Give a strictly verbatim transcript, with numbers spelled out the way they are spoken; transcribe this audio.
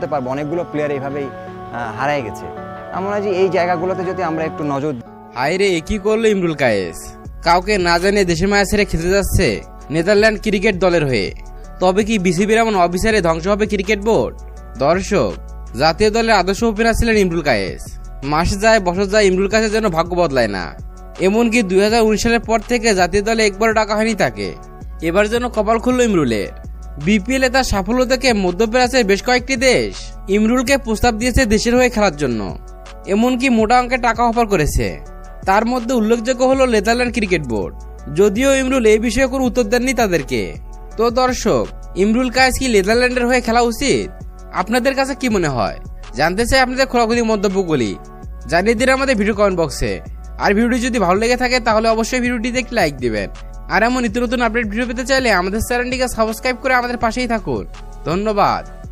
বলতে পারবো অনেকগুলো প্লেয়ার এইভাবেই হারায় গেছে। আমার মনে হয় যে এই জায়গাগুলোতে যদি আমরা একটু নজর। হায় রে, কি করলো ইমরুল কায়েস, কাউকে না জানিয়ে দেশের মায়া ছেড়ে খেলতে যাচ্ছে নেদারল্যান্ড ক্রিকেট দলের হয়ে। তবে কি বিসিবির এমন অফিসারে ধ্বংস হবে ক্রিকেট বোর্ড? দর্শক, জাতীয় দলের আদর্শ ওপেনার ছিলেন ইমরুল কায়েস। মাস যায় বছর যায়, ইমরুল কায়েসের জন্য ভাগ্য বদলায় না। এমনকি দুই হাজার উনিশ সালের পর থেকে জাতীয় দলে একবারও ডাকা হয়নি তাকে। এবার যেন কপাল খুলল ইমরুলের। বিপিএল এ তার সাফল্য দেখে মধ্যপ্রাচ্যের বেশ কয়েকটি দেশ ইমরুলকে প্রস্তাব দিয়েছে দেশের হয়ে খেলার জন্য, এমনকি মোটা অঙ্কের টাকা অফার করেছে। তার মধ্যে উল্লেখযোগ্য হলো নেদারল্যান্ড ক্রিকেট বোর্ড। যদিও ইমরুল এই বিষয়ে কোনো উত্তর দেননি তাদেরকে। তো দর্শক, ইমরুল কায়েস কি নেদারল্যান্ডের হয়ে খেলা উচিত? আপনাদের কাছে কি মনে হয়? জানতে চাই আপনাদের খোলাখুলি মন্তব্যগুলি, জানিয়ে দিন আমাদের ভিডিও কমেন্ট বক্সে। আর ভিডিওটি যদি ভালো লেগে থাকে তাহলে অবশ্যই ভিডিওটিতে একটি লাইক দিবেন। আর এমন নিত্য নতুন আপডেট ভিডিও পেতে চাইলে আমাদের চ্যানেলটিকে সাবস্ক্রাইব করে আমাদের পাশেই থাকুন। ধন্যবাদ।